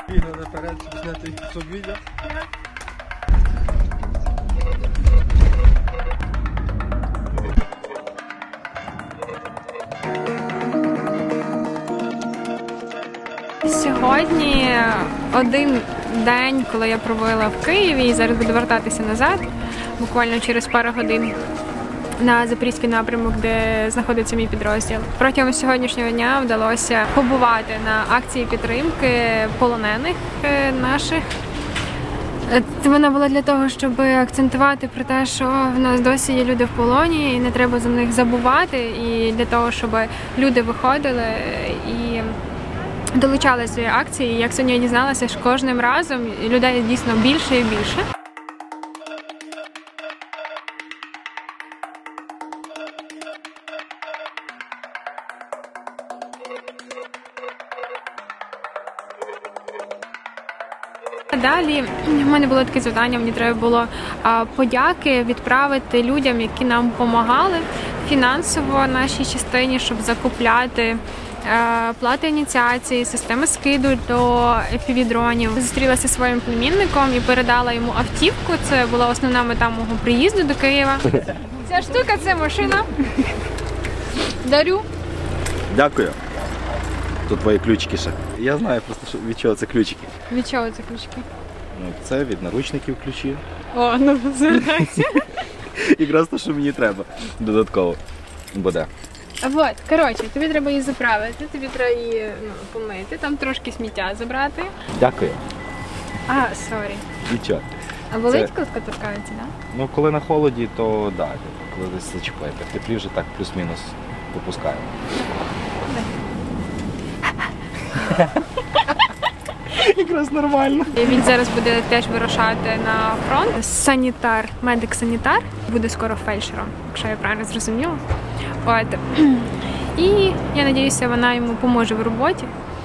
Бігли наперед, щоб зняти кусок відео. Сьогодні один день, коли я провела в Києві і зараз буду вертатися назад, буквально через пару годин на Запорізький напрямок, де знаходиться мій підрозділ. Протягом сьогоднішнього дня вдалося побувати на акції підтримки полонених наших. Вона була для того, щоб акцентувати про те, що в нас досі є люди в полоні і не треба за них забувати, і для того, щоб люди виходили і долучалися до акції. Як сьогодні я дізналася, що кожним разом людей дійсно більше і більше. Далі в мене було таке завдання, мені треба було подяки відправити людям, які нам допомагали фінансово нашій частині, щоб закупляти плати ініціації, системи скиду до FPV-дронів. Зустрілася зі своїм племінником і передала йому автівку. Це була основна мета мого приїзду до Києва. Ця штука – це машина. Дарю. Дякую. Тут твої ключики ще. Я знаю просто, від чого це ключики. Від чого це ключики? Ну, це від наручників ключі. О, ну звертайся. Якраз те, що мені треба додатково буде. Вот, коротше, тобі треба її заправити, тобі треба її помити, там трошки сміття забрати. Дякую. Сорі. Нічого. А болить, коли торкається, так? Ну, коли на холоді, то да, коли десь зачіпаєте. В теплі вже так плюс-мінус попускаємо. Якраз нормально. Він зараз буде теж вирушати на фронт. Санітар, медик-санітар, буде скоро фельдшером, якщо я правильно зрозуміла. От. І я сподіваюся, вона йому поможе в роботі.